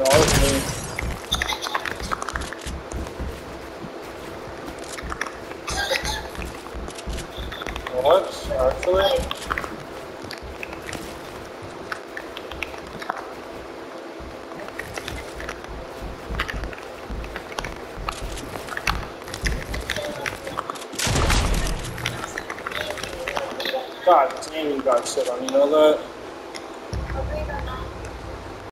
was me. What? Actually? God damn, you got shit on, you know that?